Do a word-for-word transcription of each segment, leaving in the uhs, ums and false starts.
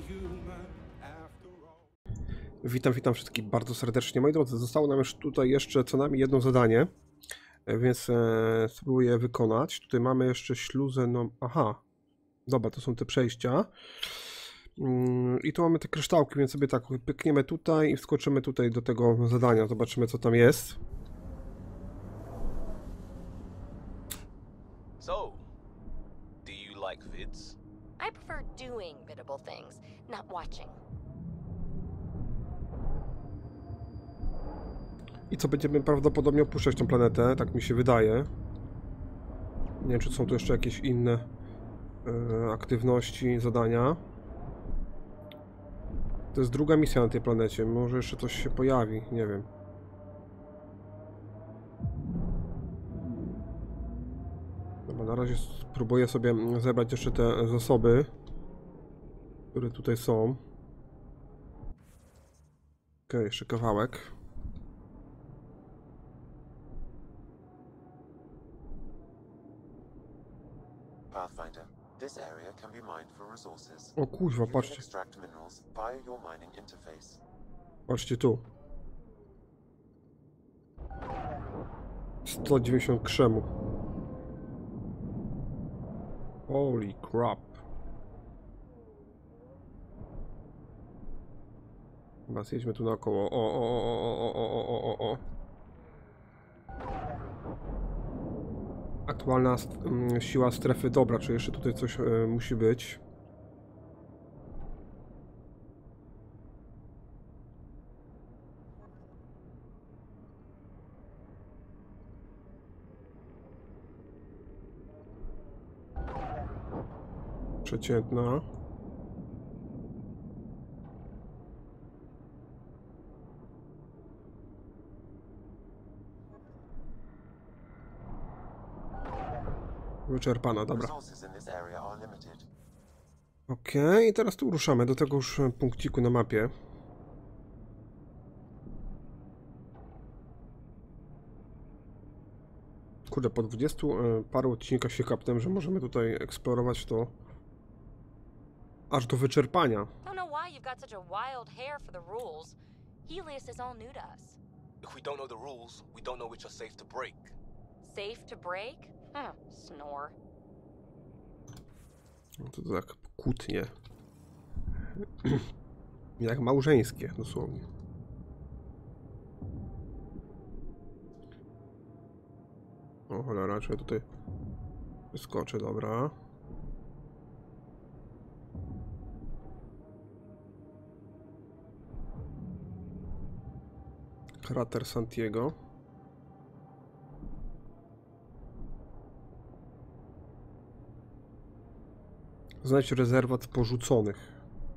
Witam, witam wszystkich bardzo serdecznie. Moi drodzy, zostało nam już tutaj jeszcze co najmniej jedno zadanie, więc e, spróbuję je wykonać. Tutaj mamy jeszcze śluzę, no aha, dobra, to są te przejścia. Mm, I tu mamy te kryształki, więc sobie tak pykniemy tutaj i wskoczymy tutaj do tego zadania. Zobaczymy, co tam jest. So, do you like vids? I prefer doing biddable things, not watching. I co, będziemy prawdopodobnie opuszczać tę planetę, tak mi się wydaje. Nie wiem, czy są tu jeszcze jakieś inne e, aktywności, zadania. To jest druga misja na tej planecie, może jeszcze coś się pojawi, nie wiem. Dobra, na razie spróbuję sobie zebrać jeszcze te zasoby, które tutaj są. Okej, jeszcze kawałek. Pathfinder, this area can be mined for resources. O kurwa, You can patrzcie. extract minerals via your mining interface. Patrzcie tu. sto dziewięćdziesiąt krzemu. Holy crap. Chyba zjedźmy tu naokoło. O, o, o, o, o, o, o, o, o. Aktualna st m, siła strefy. Dobra, czy jeszcze tutaj coś e, musi być? Przeciętna. Wyczerpana, dobra. Resources in this area are limited. Okej, okay, i teraz tu ruszamy do tego już punkciku na mapie. Kurde, po dwudziestu paru odcinkach się kapnę, że możemy tutaj eksplorować to aż do wyczerpania. Don't know why you've got such a wild hair for the rules. Helios is all new to us. If we don't know the rules, we don't know which are safe to break. Safe to break? Huh, snore. No to tak kłótnie. Jak małżeńskie, dosłownie. O cholera, czy ja tutaj wyskoczę, dobra. Krater Santiago. Znajdź rezerwat porzuconych.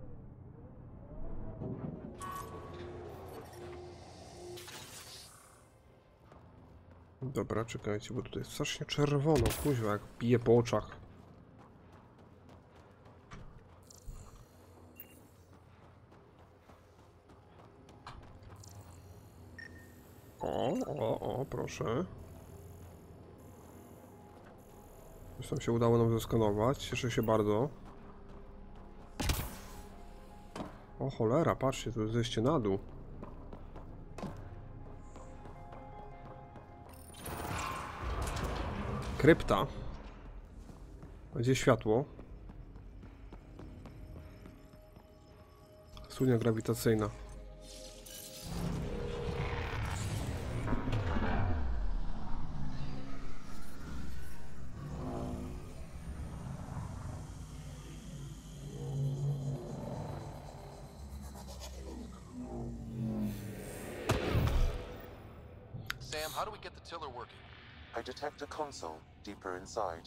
Dobra, czekajcie, bo tutaj jest strasznie czerwono, kuźwa, jak bije po oczach. O, o, o, proszę. Coś tam się udało nam zeskanować, cieszę się bardzo. O cholera, patrzcie, tu jest zejście na dół. Krypta. Gdzie światło? Studnia grawitacyjna. Sam, how do we get the tiller working? I detect a console deeper inside.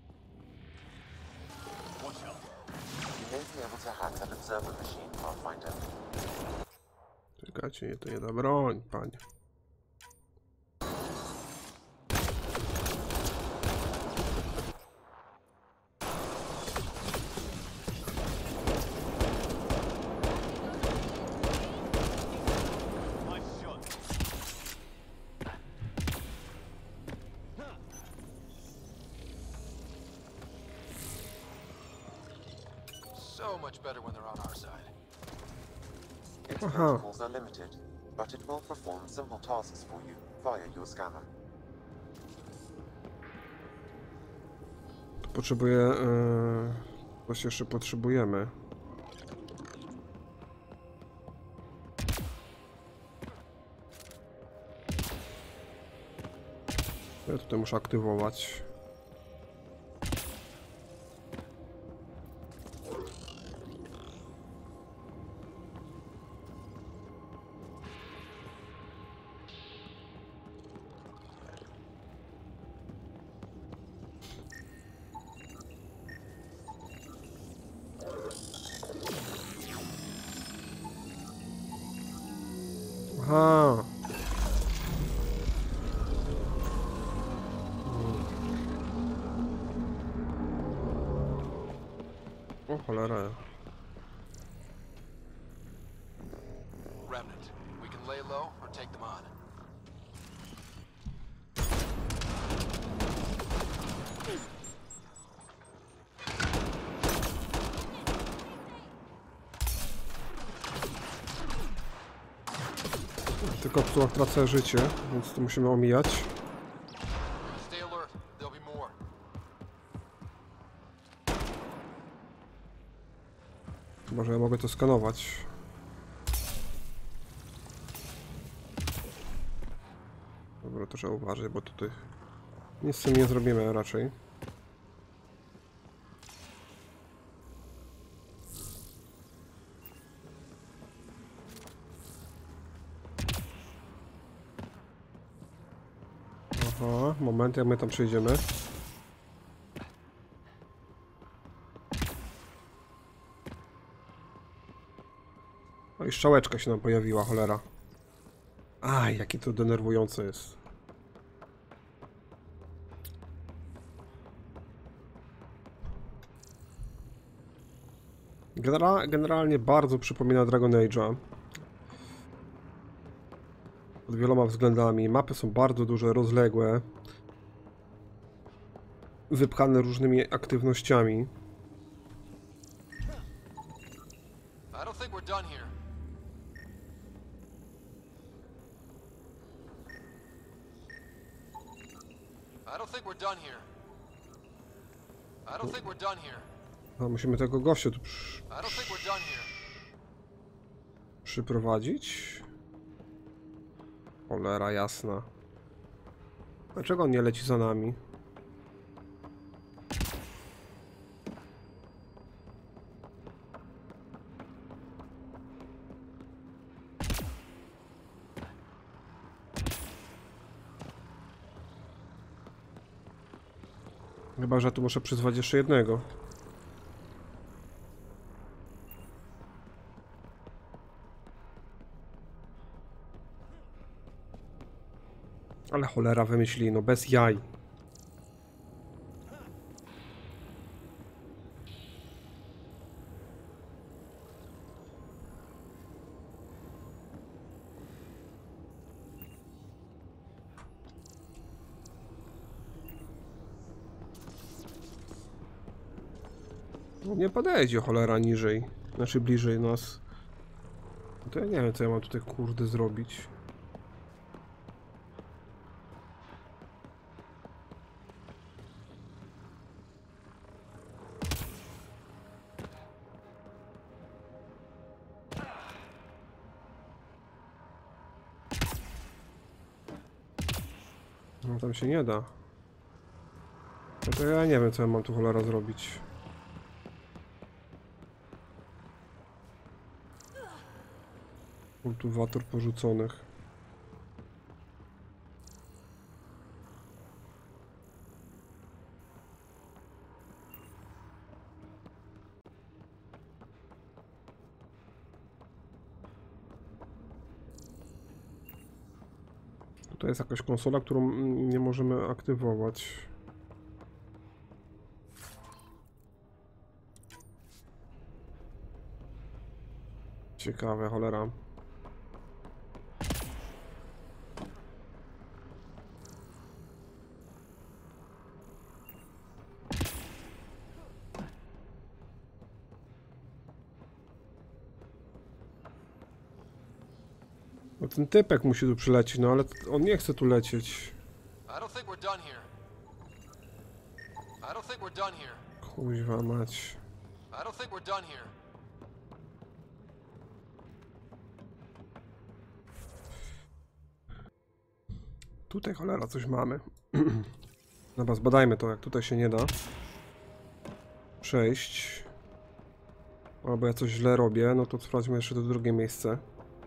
Watch out. You may be able to hack an observer machine, Pathfinder. Czekajcie, to nie da broń, panie. So much better when they're on our side. Its Aha. protocols are limited, but it will perform simple tasks for you via your scanner. Potrzebuję... Yy... Coś jeszcze potrzebujemy. Ja tutaj muszę aktywować. Aha. O cholera. Remnant. We can lay low or take them on. Tylko tu tracę życie, więc to musimy omijać. Stay alert. There'll be more. Chyba, że ja mogę to skanować. Dobra, to trzeba uważać, bo tutaj nic z tym nie zrobimy raczej. Aha, moment, jak my tam przejdziemy. O, i strzałeczka się nam pojawiła, cholera. Aj, jakie to denerwujące jest. Genera generalnie bardzo przypomina Dragon Age'a. Pod wieloma względami. Mapy są bardzo duże, rozległe. Wypchane różnymi aktywnościami. I don't think we're done here. I don't think we're done here. I don't think we're done here. A, musimy tego gościa tu przy, I don't think we're done here. przyprowadzić. Cholera jasna. Dlaczego on nie leci za nami? Chyba, że tu muszę przyzwać jeszcze jednego. Ale cholera wymyślili, no bez jaj. No nie podejdzie cholera niżej, znaczy bliżej nas. No to ja nie wiem, co ja mam tutaj kurde zrobić. No tam się nie da. No to ja nie wiem, co ja mam tu cholera zrobić. Kultywator porzuconych. To jest jakaś konsola, którą nie możemy aktywować. Ciekawe, cholera. No ten typek musi tu przylecieć, no ale on nie chce tu lecieć. I don't think we're done here. I don't think we're done here. Kuźwa mać. I don't think we're done here. Tutaj cholera coś mamy. Dobra, zbadajmy to, jak tutaj się nie da przejść. Albo ja coś źle robię, no to sprawdźmy jeszcze to drugie miejsce.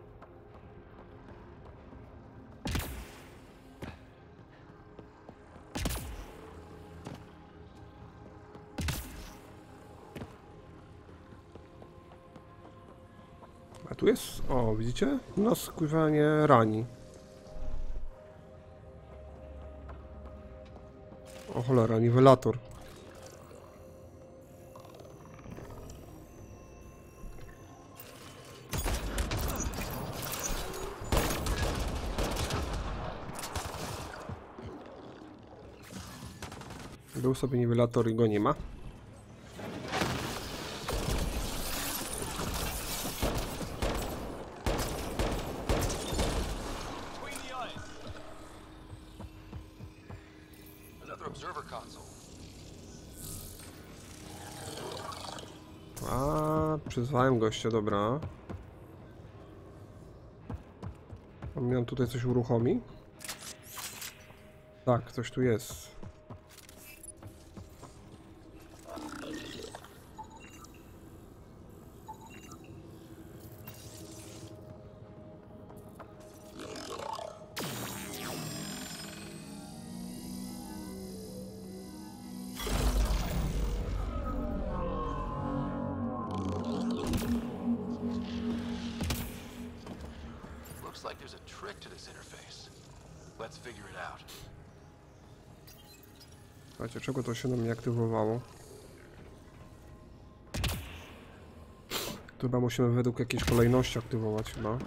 A tu jest, o widzicie? Nas kurwa nie rani. O cholera, niwelator. Był sobie niwelator i go nie ma. Another observer console. A, przyzwałem gościa, dobra. On tutaj coś uruchomi? Tak, coś tu jest. Looks like there's a trick to this interface. Let's figure it out. Słuchajcie, czego to się nam nie aktywowało? To chyba musimy według jakiejś kolejności aktywować chyba.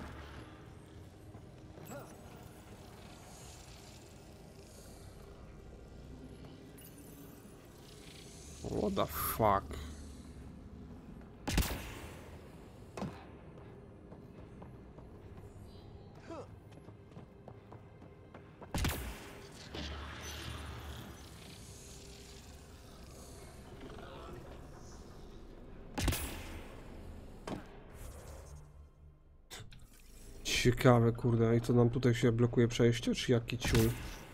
What the fuck? Ciekawe, kurde. I co nam tutaj się blokuje przejście, czy jaki ciul?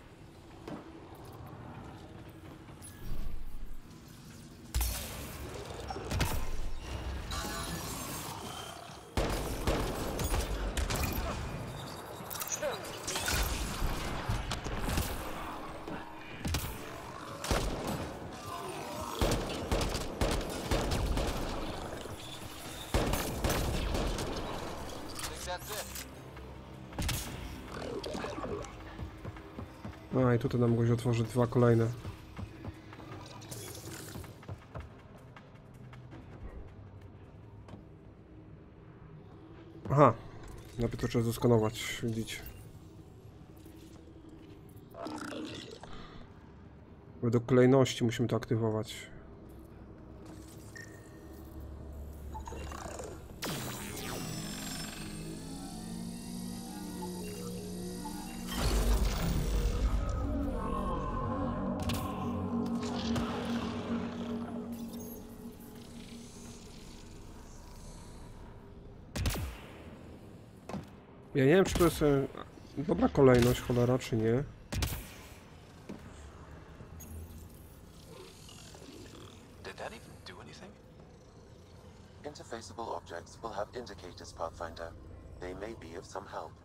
Think that's it. A i tutaj nam goś otworzy dwa kolejne. Aha, najpierw to trzeba zeskanować, widzicie. Według kolejności musimy to aktywować. Ja nie wiem, czy to jest e, dobra kolejność, cholera, czy nie. Did that even do anything? Interfaceable objects will have indicators, Pathfinder. They may be of some help.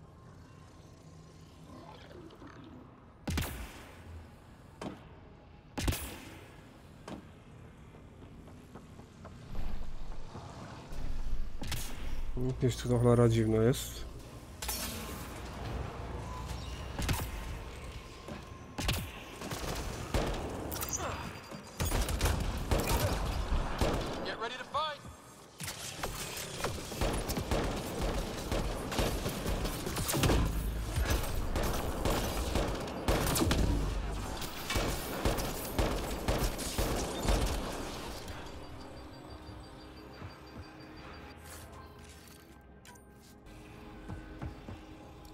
Gdzieś tu to cholera dziwno jest. Get ready to fight!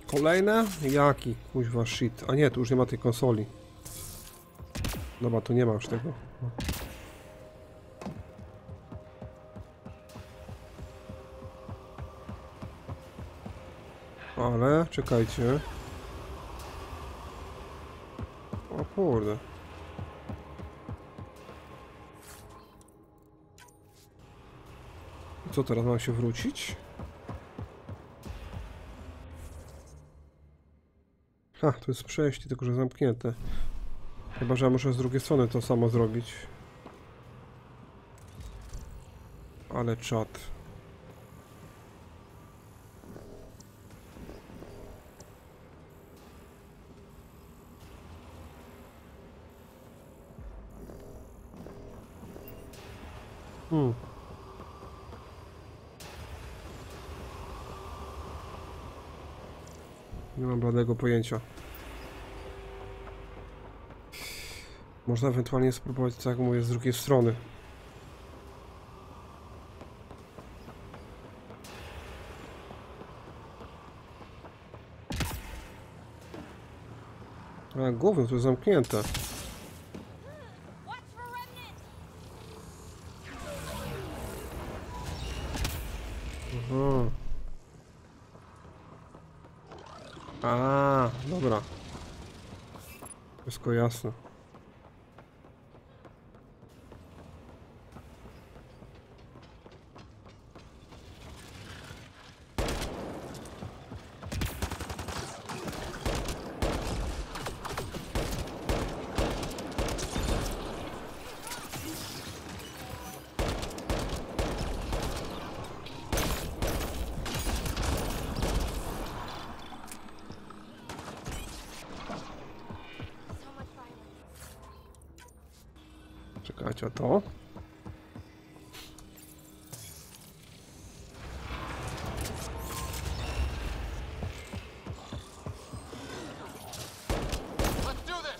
Kolejne? Jaki? Kuźwa shit. A nie, tu już nie ma tej konsoli. Dobra, tu nie ma już tego. Ale, czekajcie. O kurde. Co teraz, mam się wrócić? Ha, to jest przejście, tylko że zamknięte. Chyba że ja muszę z drugiej strony to samo zrobić. Ale czad. Hmm. Nie mam bladego pojęcia. Można ewentualnie spróbować, tak jak mówię, z drugiej strony. A gówno, to jest zamknięte. Aha. A, dobra. Wszystko jasne. Czekajcie, a to? Let's do this.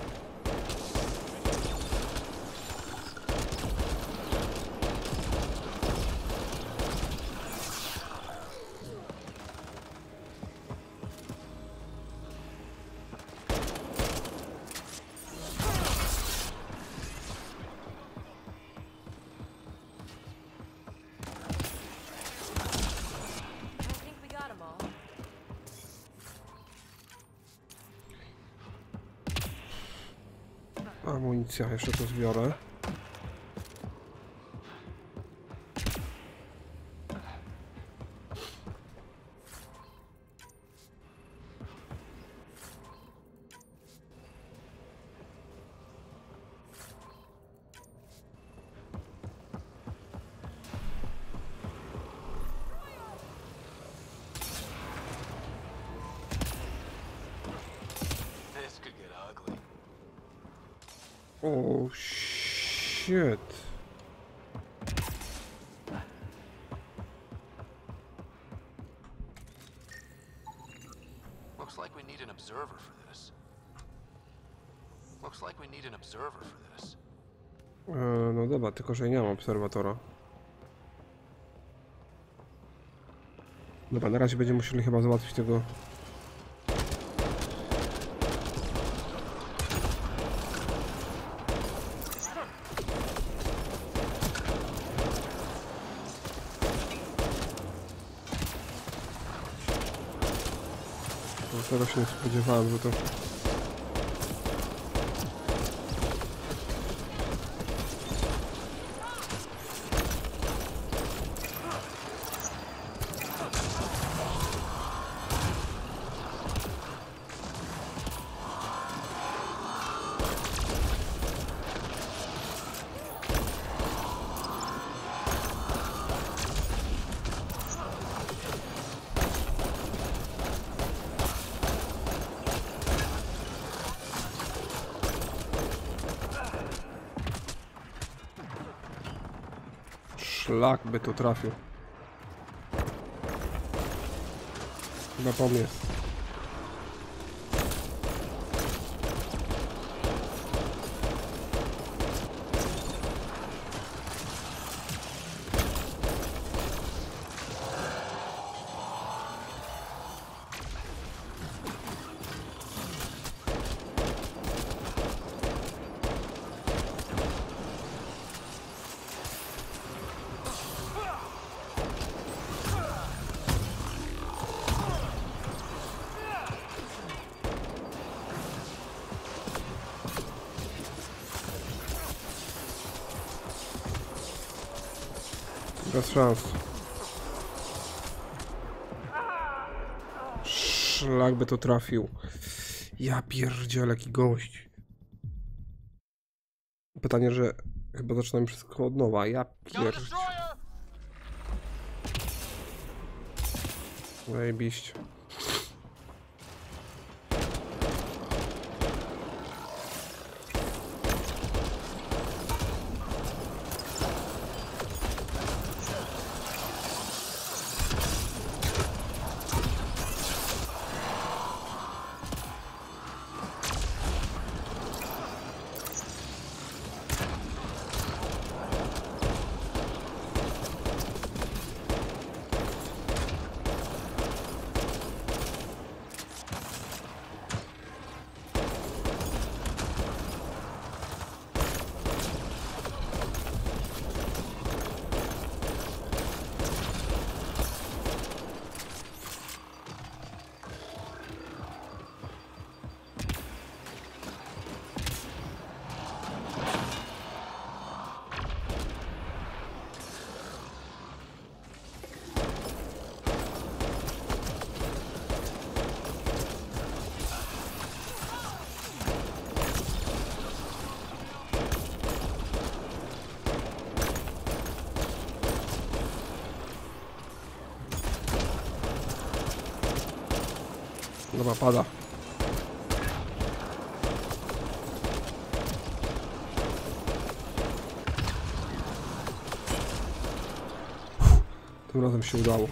I think we got 'em all. Amunicja, jeszcze to zbiorę. This could get ugly. O, shit. Looks like we need an observer for this. Looks like we need an observer for this. E, no dobra, tylko że nie mam obserwatora. Dobra, na razie będziemy musieli chyba załatwić tego. No, tego się nie spodziewałem, że to... Szlak by to trafił. Chyba po mnie. Bez szans. Szlak by to trafił. Ja pierdzielę, jaki gość. Pytanie, że chyba zaczynamy wszystko od nowa. Ja Got a pierdzielę. destroyer! Zajebiście. Dobra, pada. Uff, tym razem się udało.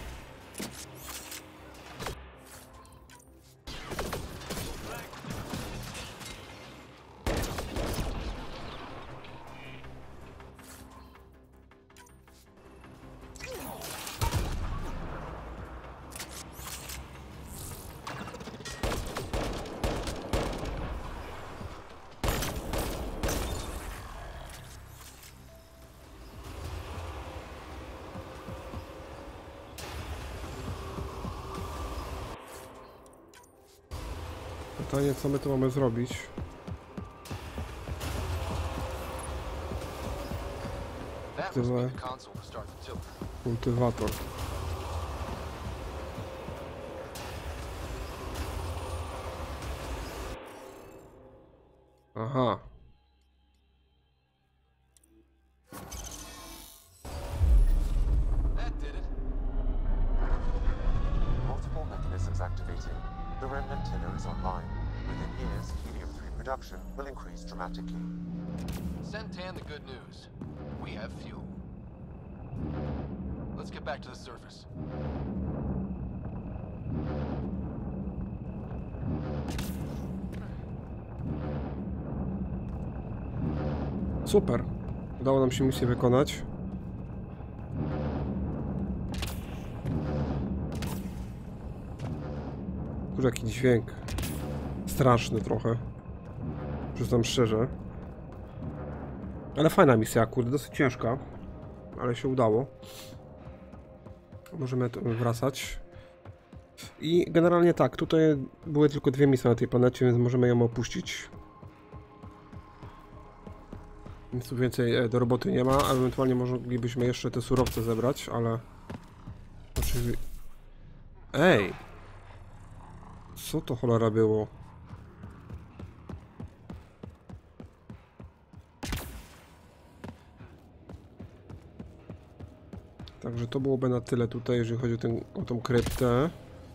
Pytanie, co my tu mamy zrobić? That must be the console to start the tilt. Kultywator. Aha. That did it. Multiple mechanisms activated. The remnant tiller is online. Within years, helium three production will increase dramatically. Send Tan the good news. We have fuel. Let's get back to the surface. Super. Udało nam się misję wykonać. Kurczę, jaki dźwięk. Straszny trochę. Przyznam szczerze. Ale fajna misja, kurde, dosyć ciężka. Ale się udało. Możemy tu wracać. I generalnie tak, tutaj były tylko dwie misje na tej planecie, więc możemy ją opuścić. Nic tu więcej do roboty nie ma, a ewentualnie moglibyśmy jeszcze te surowce zebrać, ale... Oczywiście... Ej! Co to cholera było? Także to byłoby na tyle tutaj, jeżeli chodzi o, ten, o tą kryptę.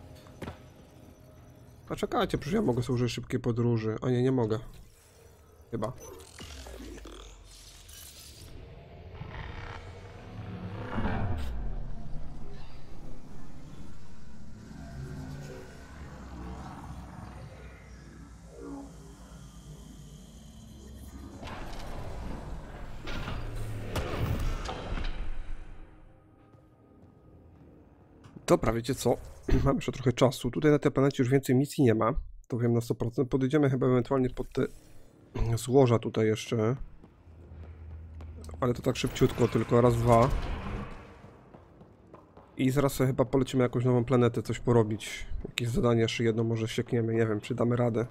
A czekajcie, przecież ja mogę sobie użyć szybkiej podróży. A nie, nie mogę. Chyba. Dobra, wiecie co? Mam jeszcze trochę czasu. Tutaj na tej planecie już więcej misji nie ma. To wiem na sto procent. Podejdziemy chyba ewentualnie pod te złoża tutaj jeszcze. Ale to tak szybciutko, tylko raz, dwa. I zaraz sobie chyba polecimy jakąś nową planetę, coś porobić. Jakieś zadanie jeszcze jedno może siekniemy. Nie wiem, czy damy radę.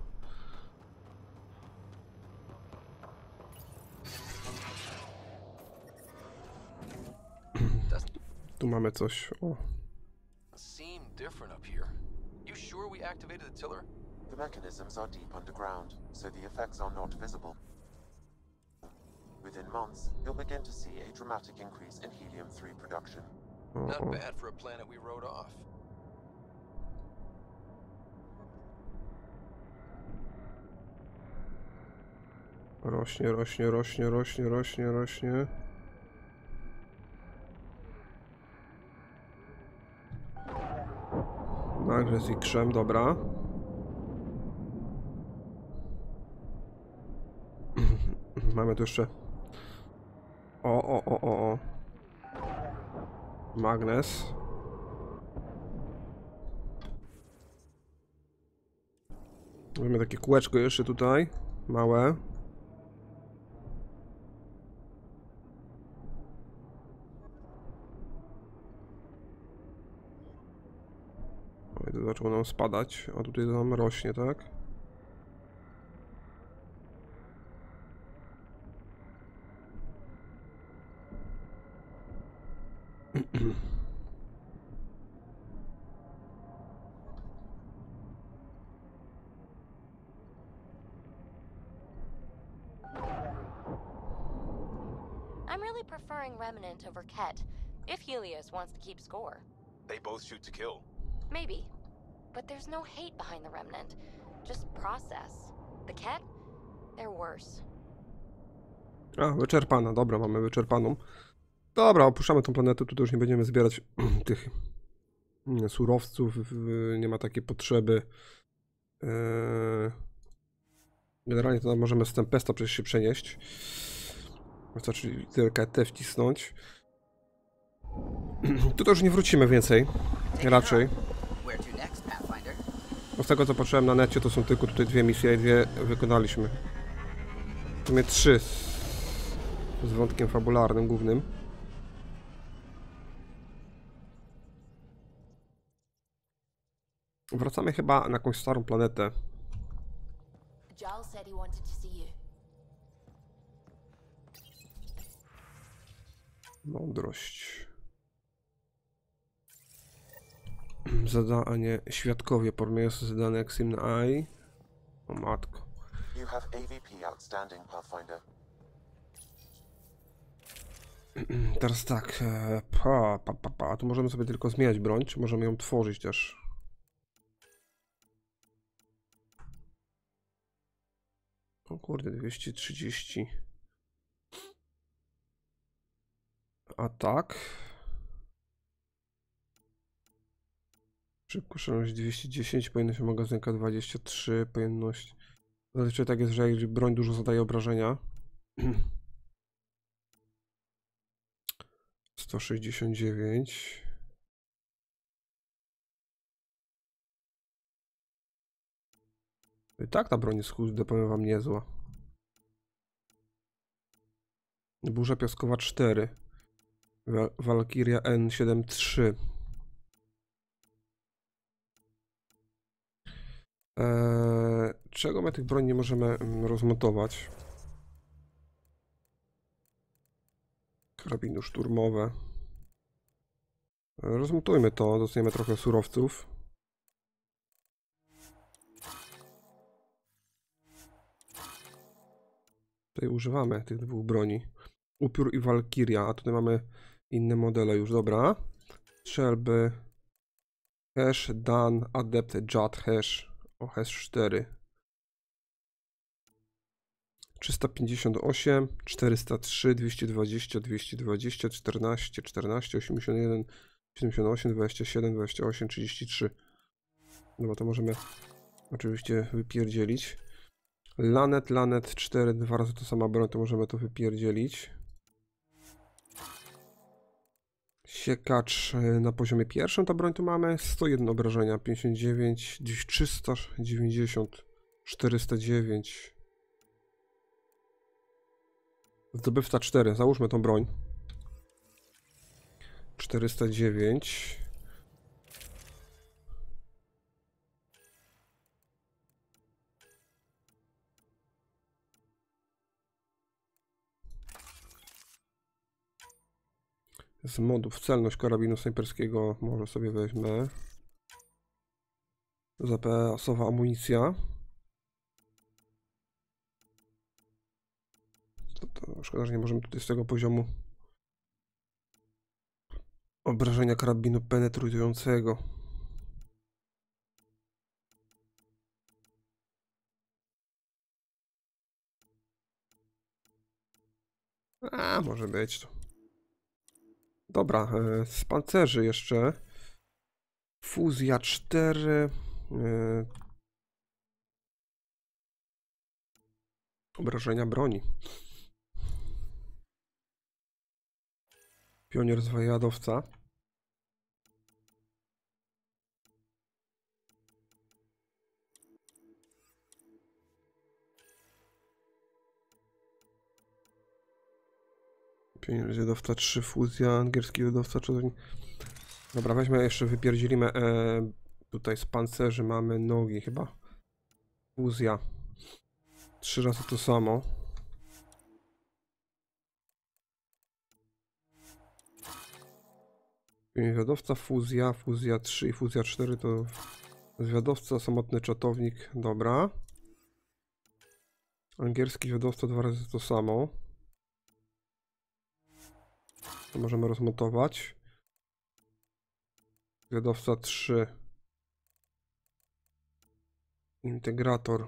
Tu mamy coś. O. Seem different up here. You sure we activated the tiller? The mechanisms are deep underground, so the effects are not visible. Within months, you'll begin to see a dramatic increase in helium three production. O, Not o. bad for a planet we wrote off. Rośnie, rośnie, rośnie, rośnie, rośnie, rośnie. Nagle jest i krzem, dobra. Mamy tu jeszcze... O, o, o, o, o. Magnes. Mamy takie kółeczko jeszcze tutaj. Małe. O, to zaczęło nam spadać, a tutaj to nam rośnie, tak? I'm really preferring Remnant over Ket, if Helios wants to keep score. They both shoot to kill. Maybe. But there's no hate behind the Remnant. Just process. The Ket? They're worse. A, wyczerpana, dobra, mamy wyczerpaną. Dobra, opuszczamy tą planetę, tutaj już nie będziemy zbierać tych mm, surowców, w- nie ma takiej potrzeby. Eee, Generalnie to możemy z Tempesta przecież się przenieść. Wystarczy literkę T wcisnąć. Tutaj już nie wrócimy więcej, raczej. Where to next, Pathfinder? Bo z tego co patrzyłem na necie, to są tylko tutaj dwie misje i dwie wykonaliśmy. W sumie trzy z, z wątkiem fabularnym głównym. Wracamy chyba na jakąś starą planetę. Giles said he wanted to see you. Mądrość. Zadanie świadkowie. Pormiest zadane Exim Eye. O matko. You have A V P outstanding, Pathfinder. Teraz tak. e, Pa, pa, pa, pa. Tu możemy sobie tylko zmieniać broń, czy możemy ją tworzyć też? O kurde, dwieście trzydzieści. Atak. Szybkość dwieście dziesięć, pojemność magazynka dwadzieścia trzy, pojemność... Zazwyczaj tak jest, że jeżeli broń dużo zadaje obrażenia. sto sześćdziesiąt dziewięć. I tak ta broń jest, kurde, powiem wam, niezła. Burza piaskowa cztery. Wa- Valkyria N siedemdziesiąt trzy. Eee, czego my tych broni nie możemy mm, rozmontować? Karabiny szturmowe. Eee, Rozmontujmy to, dostaniemy trochę surowców. Tutaj używamy tych dwóch broni. Upiór i Valkyria, a tutaj mamy inne modele już, dobra. Strzelby. Hash, Dan, Adept, Jad, Hash. O, Hash cztery. trzysta pięćdziesiąt osiem, czterysta trzy, dwieście dwadzieścia, dwieście dwadzieścia, czternaście, czternaście, osiemdziesiąt jeden, siedemdziesiąt osiem, dwadzieścia siedem, dwadzieścia osiem, trzydzieści trzy. Dobra, to możemy oczywiście wypierdzielić. Lanet, Lanet cztery, dwa razy to sama broń, to możemy to wypierdzielić. Siekacz y, na poziomie pierwszym, ta broń tu mamy sto jeden obrażenia, pięćdziesiąt dziewięć, gdzieś trzysta dziewięćdziesiąt, czterysta dziewięć. Zdobywca cztery, załóżmy tą broń. czterysta dziewięć. Z modów celność karabinu snajperskiego może sobie weźmę. Zapasowa amunicja. To, to szkoda, że nie możemy tutaj z tego poziomu obrażenia karabinu penetrującego. A, może być to. Dobra, e, z pancerzy jeszcze. Fuzja cztery. E, obrażenia broni. Pionier zwiadowca. Pionier zwiadowca trzy, fuzja, angielski zwiadowca czy coś. Dobra, weźmy jeszcze, wypierdzilimy e, tutaj z pancerzy mamy nogi chyba. Fuzja. Trzy razy to samo. Zwiadowca, fuzja, fuzja trzy i fuzja cztery to zwiadowca, samotny czatownik, dobra. Angielski zwiadowca dwa razy to samo. To możemy rozmontować. Zwiadowca trzy. Integrator.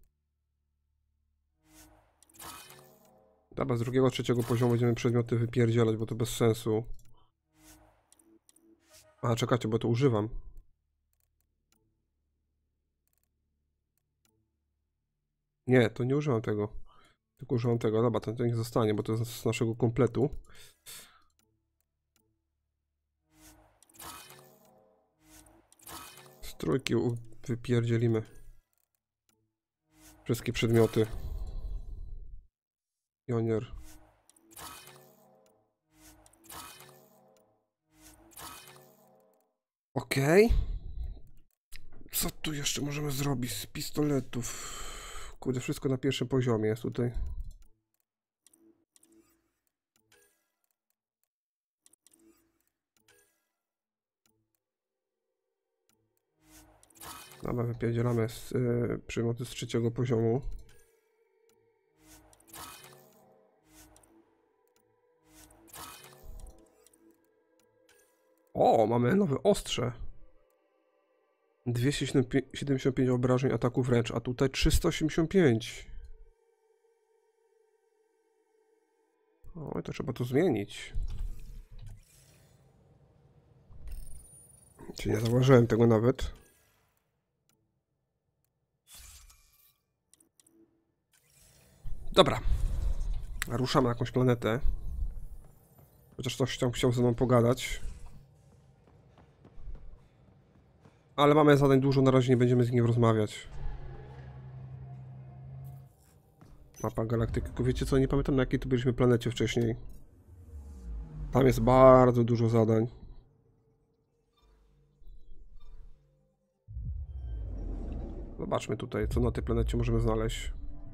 Dobra, z drugiego, trzeciego poziomu będziemy przedmioty wypierdzielać, bo to bez sensu. A, czekajcie, bo to używam. Nie, to nie używam tego. Tylko używam tego. Dobra, to niech zostanie, bo to jest z naszego kompletu. Z trójki wypierdzielimy wszystkie przedmioty. Pionier. Okej. Okay. Co tu jeszcze możemy zrobić z pistoletów? Kurde, wszystko na pierwszym poziomie jest tutaj. Dobra, wypierdzielamy z, yy, przedmioty z trzeciego poziomu. O, mamy nowe ostrze. dwieście siedemdziesiąt pięć obrażeń ataku wręcz, a tutaj trzysta osiemdziesiąt pięć. O, to trzeba to zmienić. Czy nie zauważyłem tego nawet. Dobra. Ruszamy na jakąś planetę. Chociaż ktoś tam chciał ze mną pogadać. Ale mamy zadań dużo, na razie nie będziemy z nim rozmawiać. Mapa galaktyki. Tylko wiecie co, nie pamiętam na jakiej tu byliśmy planecie wcześniej. Tam jest bardzo dużo zadań. Zobaczmy tutaj, co na tej planecie możemy znaleźć.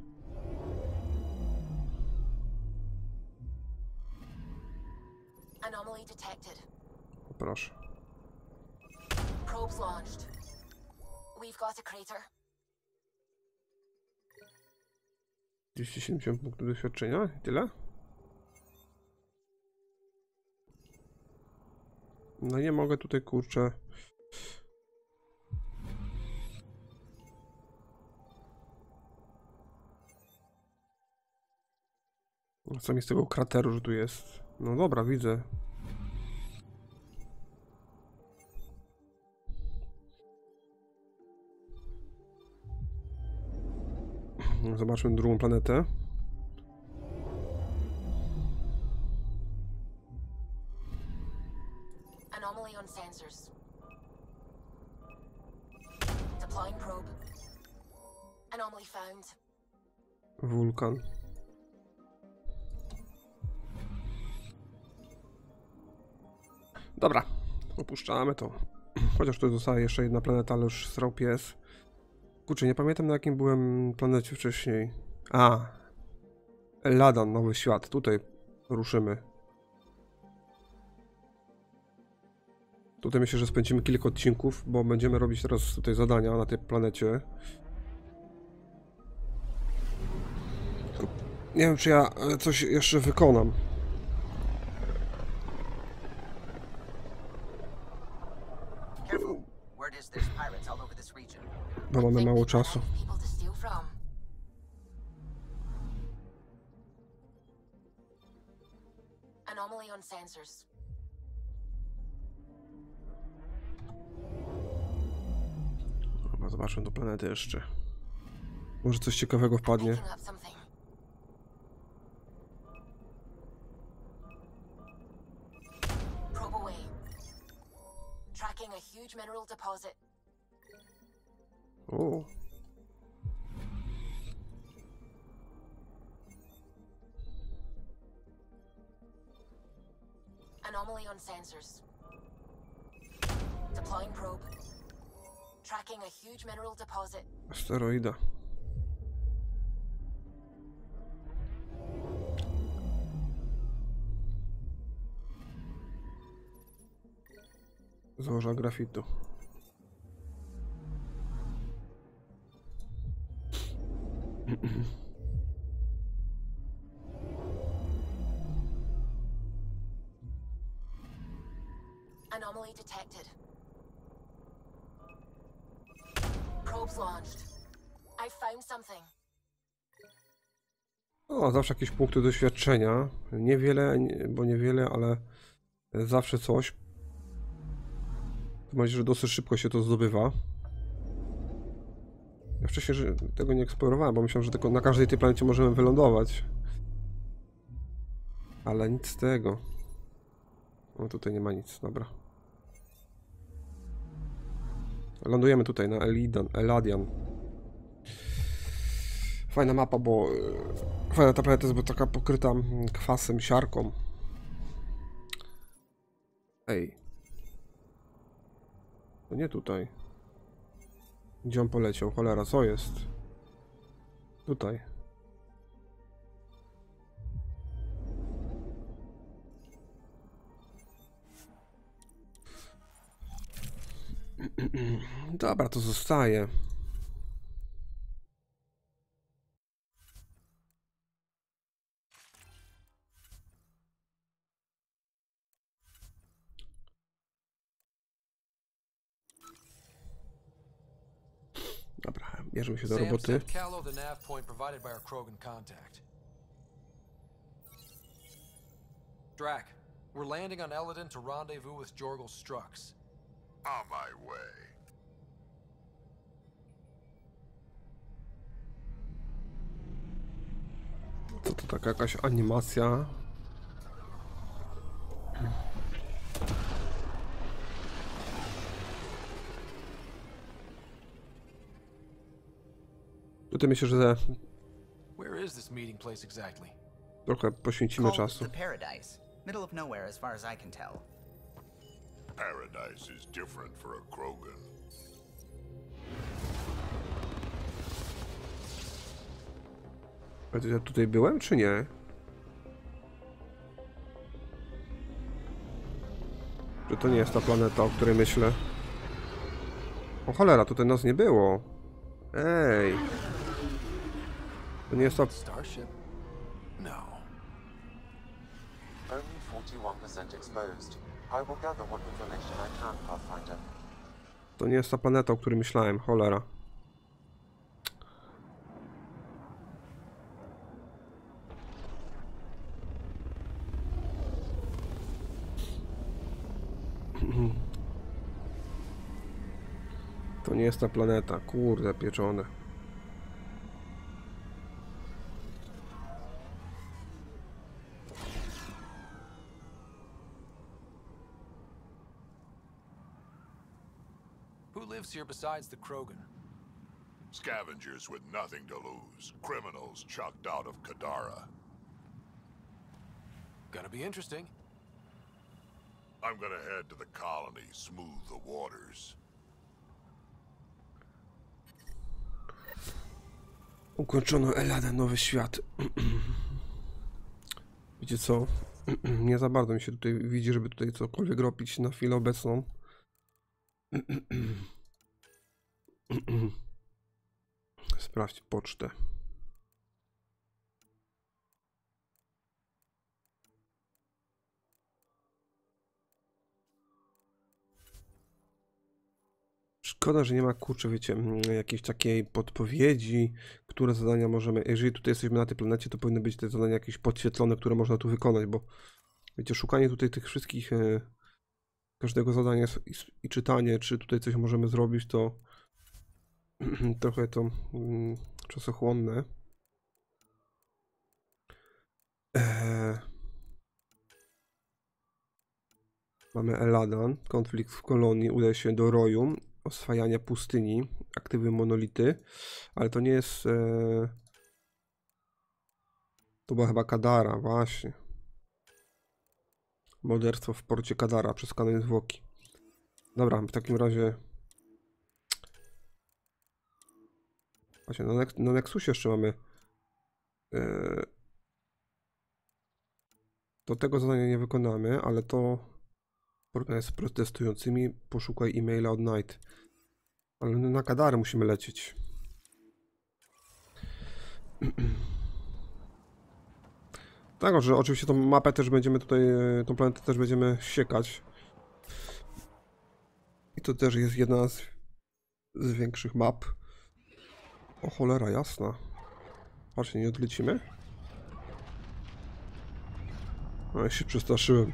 Anomaly detected. Proszę. Probes launched. We've got a crater. dwieście siedemdziesiąt punktów doświadczenia? I tyle? No nie mogę tutaj, kurczę. Co mi z tego krateru, że tu jest? No dobra, widzę. Zobaczmy drugą planetę. Anomaly on sensors. Deploying probe. Anomaly found. Wulkan. Dobra, opuszczamy to. Chociaż tu zostaje jeszcze jedna planeta, ale już srał pies. Kurczę, nie pamiętam na jakim byłem planecie wcześniej. A, Ladan, nowy świat. Tutaj ruszymy. Tutaj myślę, że spędzimy kilka odcinków, bo będziemy robić teraz tutaj zadania na tej planecie. Nie wiem, czy ja coś jeszcze wykonam. Careful. Word is there's pirates all over this region. Bo mamy Think mało we've run czasu. out of people to steal from. Anomaly on sensors. Dobra, zobaczmy do planety jeszcze. Może coś ciekawego wpadnie. Picking up something. Probe away. Tracking a huge mineral deposit. O. Anomaly on sensors. Deploying probe. Tracking a huge mineral deposit. Asteroida. Złoża grafitu. Anomaly detected. Probes launched. I found something. O, zawsze jakieś punkty doświadczenia. Niewiele, nie- bo niewiele, ale zawsze coś. Mam nadzieję, że dosyć szybko się to zdobywa. Ja wcześniej że tego nie eksplorowałem, bo myślałem, że tylko na każdej tej planecie możemy wylądować. Ale nic z tego. No tutaj nie ma nic, dobra. Lądujemy tutaj na Elidan, Eladian. Fajna mapa, bo e, fajna ta planeta jest, bo taka pokryta mm, kwasem, siarką. Ej. To nie tutaj. Gdzie on poleciał? Cholera, co jest? Tutaj. Dobra, to zostaje. Dobra, bierzemy się do Sam roboty. sent Callow the nav point provided by our Krogan contact. Drac, we're landing on Eladon to rendezvous with Jorgal Strux. On my way. To, to taka jakaś animacja. Tutaj myślę, że Where is this meeting place exactly? trochę poświęcimy Called czasu. the Paradise. Middle of nowhere as far as I can tell. Paradise is different for a Krogan. Ale ja tutaj byłem, czy nie? Czy to nie jest ta planeta, o której myślę? O cholera, tutaj nas nie było. Ej. To nie jest ta... Starship? No. Only forty-one percent exposed. I will gather what information I can, Pathfinder. To nie jest ta planeta, o której myślałem. Cholera. To nie jest ta planeta. Kurde, pieczone. Who lives here besides the Krogan? Scavengers with nothing to lose. Criminals chucked out of Kadara. Gonna be interesting. I'm gonna head to the colony, smooth the waters. Ukończono Eladan, nowy świat. Wiecie co? Nie za bardzo mi się tutaj widzi, żeby tutaj cokolwiek robić na chwilę obecną. Sprawdź pocztę. Szkoda, że nie ma, kurczę, wiecie, jakiejś takiej podpowiedzi, które zadania możemy... Jeżeli tutaj jesteśmy na tej planecie, to powinny być te zadania jakieś podświetlone, które można tu wykonać, bo wiecie, szukanie tutaj tych wszystkich, e, każdego zadania i, i czytanie, czy tutaj coś możemy zrobić, to trochę to mm, czasochłonne. Eee... Mamy Eladan, konflikt w kolonii, udaje się do Roju, oswajania pustyni, aktywy monolity, ale to nie jest... E... To była chyba Kadara, właśnie. Morderstwo w porcie Kadara przez kamień zwłoki. Dobra, w takim razie... Właśnie, na, Nex na Nexusie jeszcze mamy... E... Do tego zadania nie wykonamy, ale to... Porozmawiaj z protestującymi, poszukaj e-maila od Night. Ale na Kadarę musimy lecieć. Tak, że oczywiście tą mapę też będziemy tutaj, tą planetę też będziemy siekać. I to też jest jedna z, z większych map. O cholera, jasna. Patrzcie, nie odlecimy? No, ja się przestraszyłem.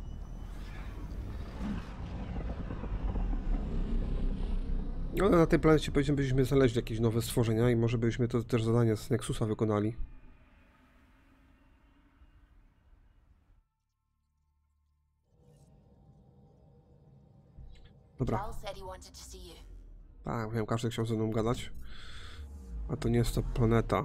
Ale na tej planecie powiedzmy byśmy znaleźli jakieś nowe stworzenia i może byśmy to też zadanie z Nexusa wykonali. Dobra. Tak, wiem, każdy chciał ze mną gadać. A to nie jest ta planeta.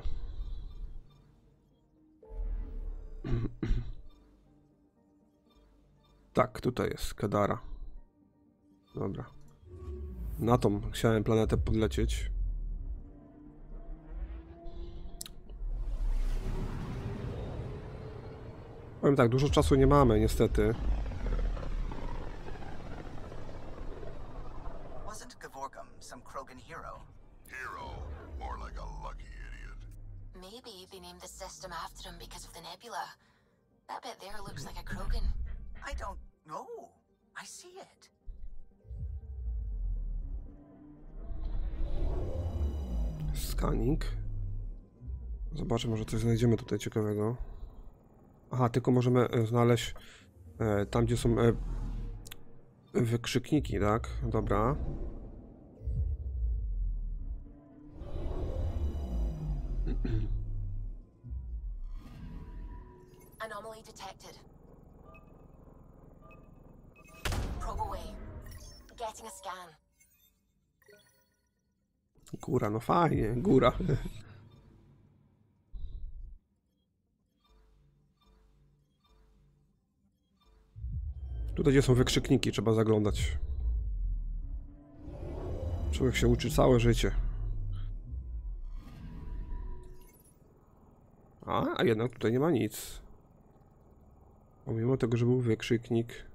Tak, tutaj jest Kadara. Dobra. Na tą chciałem planetę podlecieć. Powiem tak, dużo czasu nie mamy, niestety. Wasn't Gavorgum some Krogan hero? Hero, more like a lucky idiot. Maybe they named the system after him because of the nebula. That bit there looks like a Krogan. I don't know. I see it. Scanning. Zobaczmy, może coś znajdziemy tutaj ciekawego. Aha, tylko możemy znaleźć e, tam, gdzie są e, wykrzykniki, tak? Dobra. Anomaly detected. Probe away. Getting a scan. Góra, no fajnie, góra. Tutaj, gdzie są wykrzykniki, trzeba zaglądać. Człowiek się uczy całe życie. A, a jednak tutaj nie ma nic. Pomimo tego, że był wykrzyknik.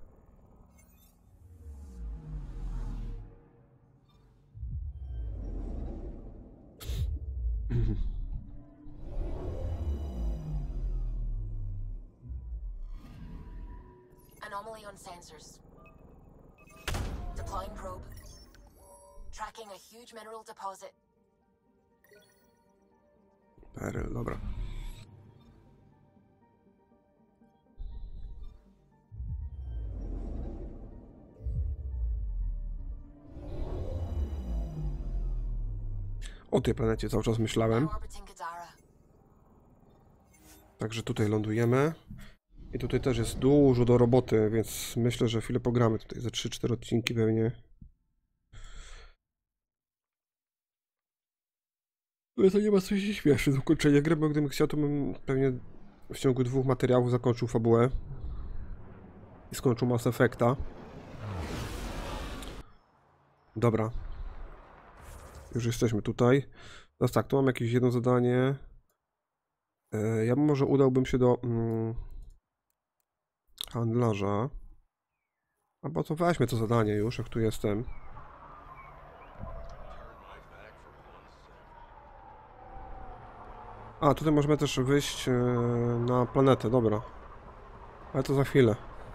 Anomaly on sensors. Deploying probe. Tracking a huge mineral deposit. Peryl, dobra. O tej planecie cały czas myślałem. Orbiting Kadara. Także tutaj lądujemy. I tutaj też jest dużo do roboty, więc myślę, że chwilę pogramy tutaj za trzy cztery odcinki pewnie. Ale to nie ma co się śpieszy do kończenia gry, bo gdybym chciał, to bym pewnie w ciągu dwóch materiałów zakończył fabułę. I skończył Mass Effecta. Dobra. Już jesteśmy tutaj. Teraz tak, tu mam jakieś jedno zadanie. Ja może udałbym się do mm, handlarza. Albo to weźmy to zadanie już, jak tu jestem. A, tutaj możemy też wyjść yy, na planetę, dobra. Ale to za chwilę.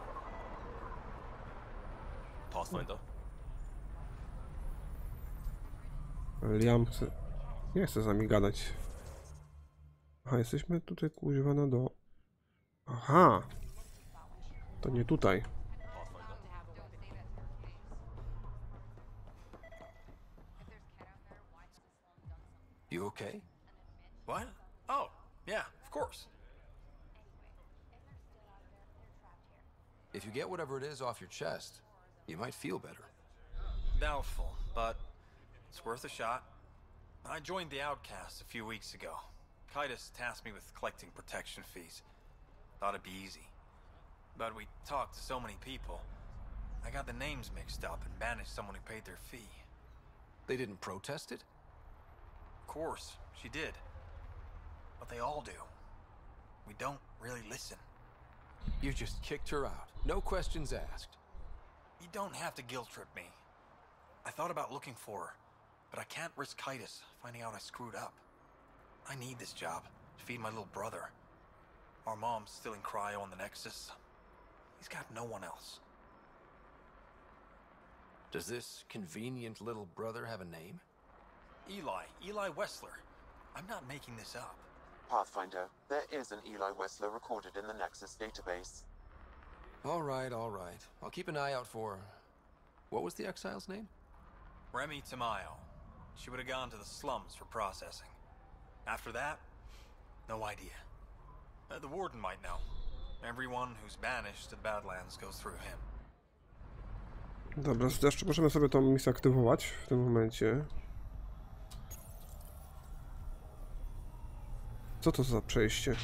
Pathfinder. Liam chce... nie chce z nami gadać. Aha, jesteśmy tutaj kuźwana do... Aha! To nie tutaj. You okay? What? Oh, yeah, of course. If you get whatever it is off your chest, you might feel better. Doubtful, but it's worth a shot. I joined the Outcasts a few weeks ago. Kaitis tasked me with collecting protection fees. Thought it'd be easy. But we talked to so many people. I got the names mixed up and banished someone who paid their fee. They didn't protest it? Of course, she did. But they all do. We don't really listen. You just kicked her out. No questions asked. You don't have to guilt trip me. I thought about looking for her, but I can't risk Kaitis finding out I screwed up. I need this job to feed my little brother. Our mom's still in cryo on the Nexus. He's got no one else. Does this convenient little brother have a name? Eli. Eli Wessler. I'm not making this up. Pathfinder, there is an Eli Wessler recorded in the Nexus database. All right, all right. I'll keep an eye out for... What was the exile's name? Remy Tamayo. She would have gone to the slums for processing. After that, no idea. Uh, the warden might know. Everyone who's banished to the Badlands goes through him. Dobra, jeszcze możemy sobie tą misję aktywować w tym momencie. Co to za przejście?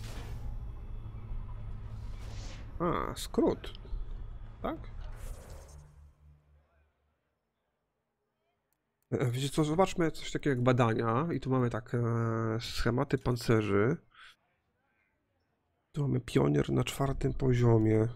A, skrót. Tak? Wiecie co, zobaczmy coś takiego jak badania. I tu mamy tak e, schematy pancerzy. Tu mamy pionier na czwartym poziomie.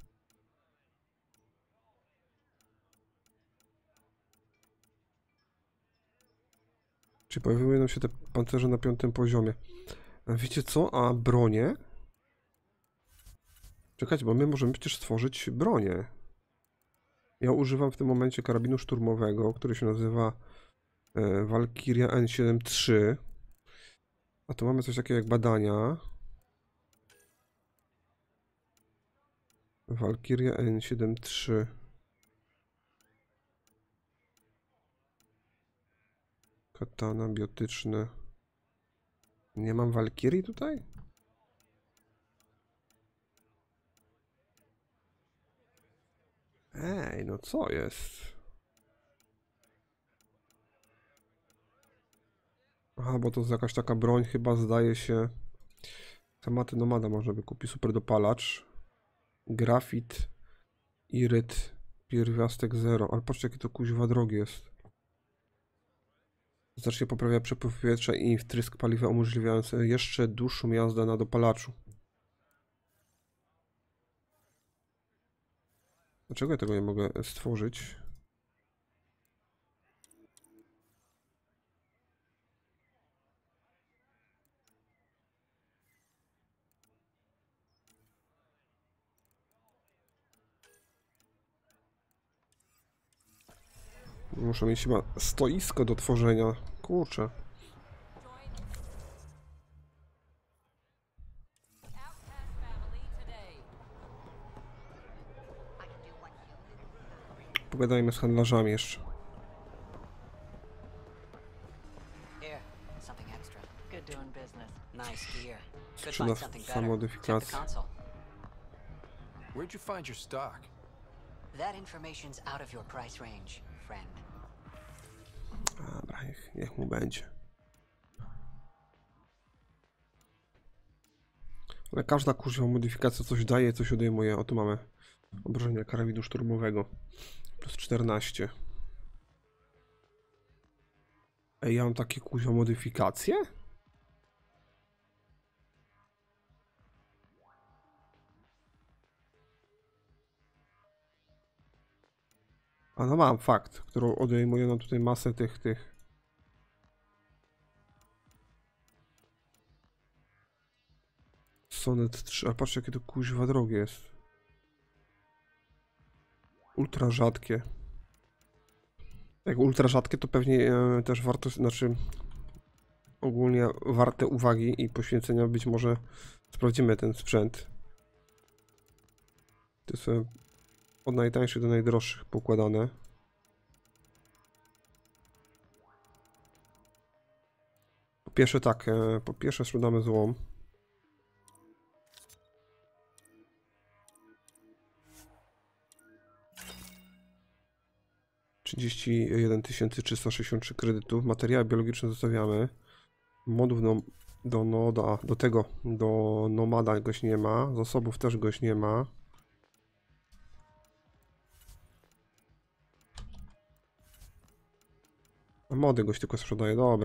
Czyli pojawiły nam się te pancerze na piątym poziomie. A wiecie co? A bronie? Czekajcie, bo my możemy przecież stworzyć bronię. Ja używam w tym momencie karabinu szturmowego, który się nazywa e, Valkyria N siedemdziesiąt trzy. A tu mamy coś takiego jak badania. Valkyria N siedemdziesiąt trzy. Katana biotyczne. Nie mam Valkyrii tutaj? Ej, no co jest? Aha, bo to jest jakaś taka broń, chyba zdaje się. Tematy nomada można wykupić. Super dopalacz. Grafit. Iryt. Pierwiastek zero. Ale patrzcie, jakie to kuźwa drogie jest. Znacznie poprawia przepływ powietrza i wtrysk paliwa, umożliwiając jeszcze dłuższą jazdę na dopalaczu. Dlaczego ja tego nie mogę stworzyć? Muszę mieć chyba stoisko do tworzenia. Kurczę. Pogadajmy z handlarzami jeszcze. Sprzedaż modyfikacji. Where'd you find your stock? That information's out of your price range, friend. Dobra, niech, niech mu będzie. Ale każda kurwa modyfikacja coś daje, coś odejmuje. O, tu mamy obrażenia karabinu szturmowego. Plus czternaście. Ej, ja mam takie kurwa modyfikacje? A no mam, fakt, którą odejmuje nam tutaj masę tych, tych. Sonet trzy, a patrz jakie to kuźwa drogie jest. Ultra rzadkie. Jak ultra rzadkie to pewnie e, też warto, znaczy ogólnie warte uwagi i poświęcenia. Być może sprawdzimy ten sprzęt. To jest e, od najtańszych do najdroższych poukładane. Po pierwsze tak, e, po pierwsze sprzedamy złom. trzydzieści jeden tysięcy trzysta sześćdziesiąt trzy kredytów. Materiały biologiczne zostawiamy. Modów do, do noda, do tego, do nomada goś nie ma. Zasobów też goś nie ma. A mody goś tylko sprzedaje, dobra.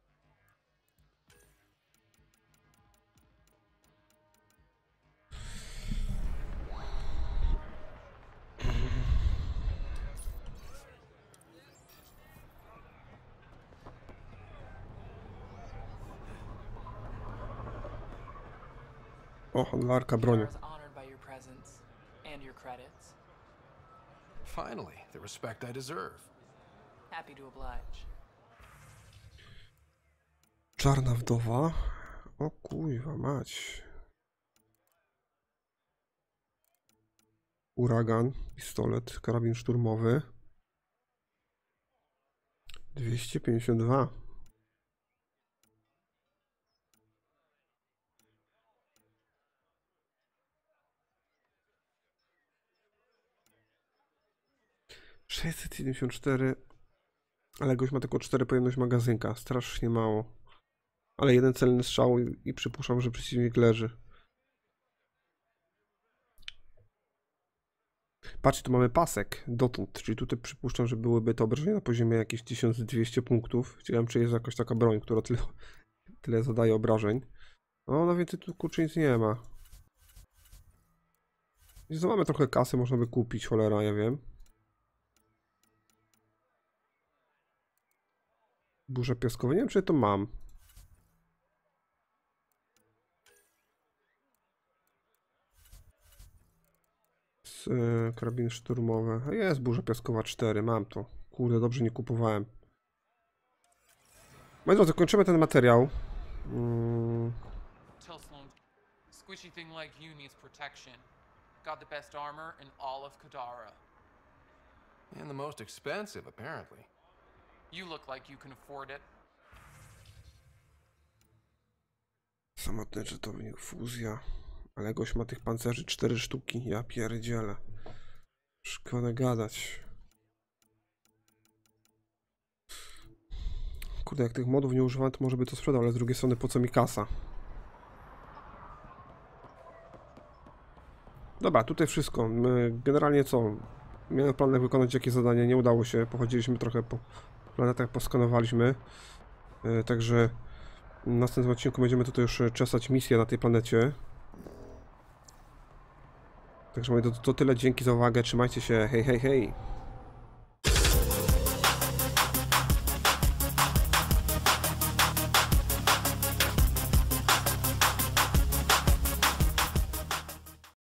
O, handlarka bronią. Finally, the respect I deserve. Happy to oblige. Czarna wdowa. O kurwa mać. Uragan, pistolet, karabin szturmowy. dwieście pięćdziesiąt dwa. sześćset siedemdziesiąt cztery, ale goś ma tylko cztery pojemność magazynka, strasznie mało. Ale jeden celny strzał i, i przypuszczam, że przeciwnik leży. Patrzcie, tu mamy pasek dotąd, czyli tutaj przypuszczam, że byłyby to obrażenia na poziomie jakieś tysiąc dwieście punktów. Ciekawe, czy jest jakaś taka broń, która tyle, tyle zadaje obrażeń. No, no więcej tu kurczę nic nie ma. Więc mamy trochę kasy, można by kupić, cholera, ja wiem. Burza piaskowa, nie wiem, czy to mam. Z, e, karabiny szturmowe. A jest burza piaskowa cztery, mam to. Kurde, dobrze nie kupowałem. Moi drodzy, kończymy ten materiał. Mm. Tell Sloan, squishy thing like you needs protection. Got the best armor in all of Kadara. And the most expensive, apparently. You look like you can afford it. Samotny czytownik, fuzja. Ale gość ma tych pancerzy cztery sztuki. Ja pierdzielę. Szkoda gadać. Kurde, jak tych modów nie używam, to może by to sprzedał, ale z drugiej strony po co mi kasa? Dobra, tutaj wszystko. Generalnie co? Miałem w planach wykonać jakieś zadanie, nie udało się. Pochodziliśmy trochę po planetach, poskanowaliśmy. Yy, także w następnym odcinku będziemy tutaj już czesać misję na tej planecie. Także mówię, to, to tyle. Dzięki za uwagę. Trzymajcie się. Hej, hej, hej.